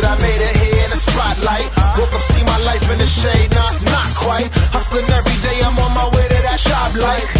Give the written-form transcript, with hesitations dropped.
I made it here in the spotlight. Woke up, see my life in the shade, nah, it's not quite. Hustling every day, I'm on my way to that job light.